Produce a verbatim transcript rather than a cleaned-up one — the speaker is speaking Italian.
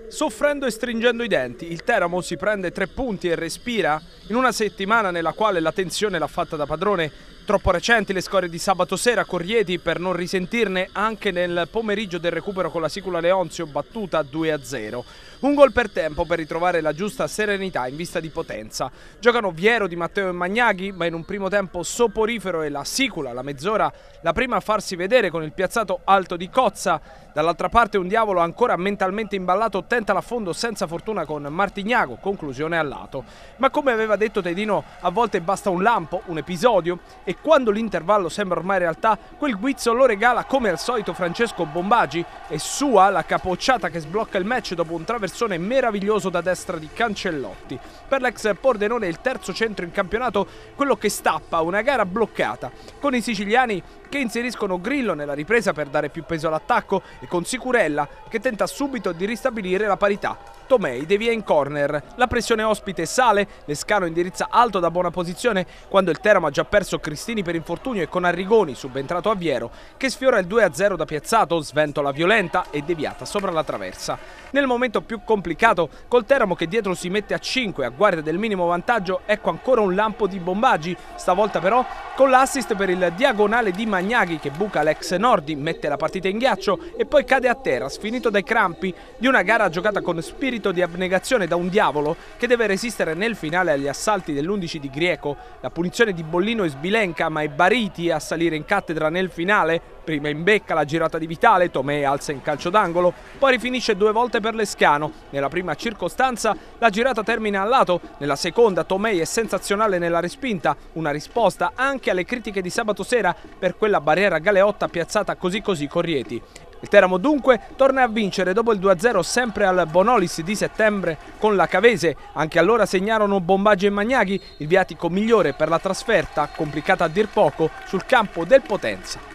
Soffrendo e stringendo i denti, il Teramo si prende tre punti e respira? In una settimana nella quale la tensione l'ha fatta da padrone, troppo recenti le scorie di sabato sera con Rieti per non risentirne anche nel pomeriggio del recupero con la Sicula Leonzio battuta due a zero. Un gol per tempo per ritrovare la giusta serenità in vista di Potenza. Giocano Viero, Di Matteo e Magnaghi, ma in un primo tempo soporifero e la Sicula, la mezz'ora, la prima a farsi vedere con il piazzato alto di Cozza. Dall'altra parte un Diavolo ancora mentalmente imballato tenta l'affondo senza fortuna con Martignago, conclusione al lato. Ma come aveva detto Tedino, a volte basta un lampo, un episodio, e quando l'intervallo sembra ormai realtà, quel guizzo lo regala come al solito Francesco Bombagi e sua la capocciata che sblocca il match dopo un traversone meraviglioso da destra di Cancellotti. Per l'ex Pordenone il terzo centro in campionato, quello che stappa una gara bloccata, con i siciliani che inseriscono Grillo nella ripresa per dare più peso all'attacco e con Sicurella che tenta subito di ristabilire la parità. Tomei devia in corner, la pressione ospite sale, Lescano indirizza alto da buona posizione quando il Teramo ha già perso Cristini per infortunio e con Arrigoni, subentrato a Viero, che sfiora il due a zero da piazzato, sventola violenta e deviata sopra la traversa. Nel momento più complicato, col Teramo che dietro si mette a cinque a guardia del minimo vantaggio, ecco ancora un lampo di Bombagi, stavolta però con l'assist per il diagonale di Magnaghi che buca l'ex Nordi, mette la partita in ghiaccio e poi cade a terra, sfinito dai crampi di una gara giocata con spirito di abnegazione da un Diavolo che deve resistere nel finale agli assalti dell'undici di Grieco, la punizione di Bollino e Sbilenca, ma è Bariti a salire in cattedra nel finale. Prima in becca la girata di Vitale, Tomei alza in calcio d'angolo, poi rifinisce due volte per Lescano. Nella prima circostanza la girata termina al lato, nella seconda Tomei è sensazionale nella respinta, una risposta anche alle critiche di sabato sera per quella barriera Galeotta piazzata così così con Rieti. Il Teramo dunque torna a vincere dopo il due a zero sempre al Bonolis di settembre con la Cavese. Anche allora segnarono Bombagi e Magnaghi, il viatico migliore per la trasferta, complicata a dir poco, sul campo del Potenza.